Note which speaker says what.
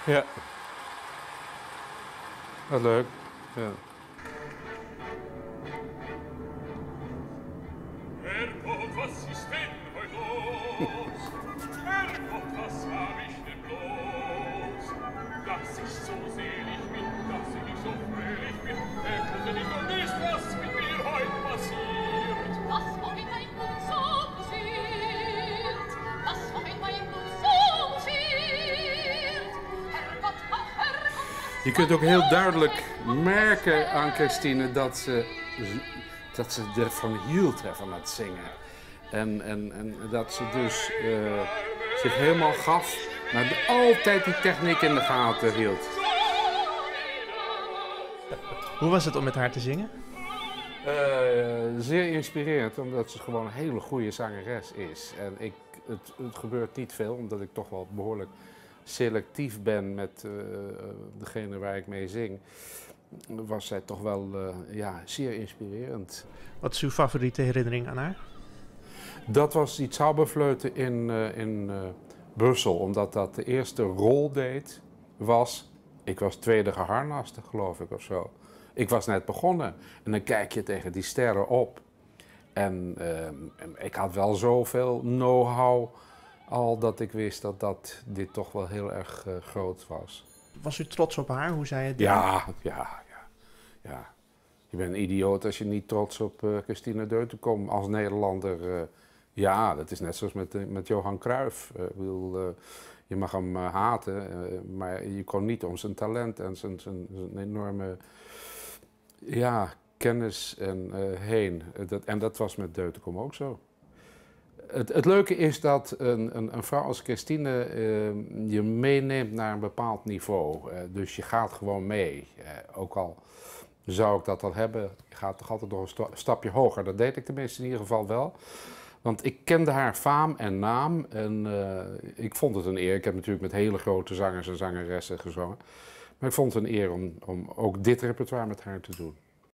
Speaker 1: Ja. Wat leuk. Ja.
Speaker 2: Herrgott, was ist denn heut los? Herrgott, was hab ich denn bloß? Dass ich so selig bin, dass ich so fröhlich bin, konnte nicht und nicht, was mit mir heut passiert.
Speaker 3: Was vorhin mein Blut so beseelt, was vorhin mein Blut so beseelt. Herrgott, ach Herrgott,
Speaker 1: Je kunt ook heel duidelijk merken aan Christine dat ze ervan hield, hè, van het zingen. En dat ze dus zich helemaal gaf, maar altijd die techniek in de gaten hield.
Speaker 4: Hoe was het om met haar te zingen?
Speaker 1: Zeer inspirerend, omdat ze gewoon een hele goede zangeres is. En het gebeurt niet veel, omdat ik toch wel behoorlijk selectief ben met degene waar ik mee zing. Was zij toch wel zeer inspirerend.
Speaker 4: Wat is uw favoriete herinnering aan haar?
Speaker 1: Dat was die Zauberflöte in Brussel, omdat dat de eerste roldeed was. Ik was tweede geharnaste, geloof ik, of zo. Ik was net begonnen en dan kijk je tegen die sterren op. En ik had wel zoveel know-how al dat ik wist dat dit toch wel heel erg groot was.
Speaker 4: Was u trots op haar, hoe zij het deed?
Speaker 1: Ja. Je bent een idioot als je niet trots op Christine Deutenkom als Nederlander. Ja, dat is net zoals met Johan Cruijff. Ik bedoel, je mag hem haten, maar je kon niet om zijn talent en zijn enorme kennis heen. En dat was met Deutenkom ook zo. Het leuke is dat een vrouw als Christine je meeneemt naar een bepaald niveau. Dus je gaat gewoon mee. Ook al zou ik dat al hebben, je gaat toch altijd nog een stapje hoger. Dat deed ik tenminste in ieder geval wel. Want ik kende haar faam en naam en ik vond het een eer. Ik heb natuurlijk met hele grote zangers en zangeressen gezongen. Maar ik vond het een eer om ook dit repertoire met haar te doen.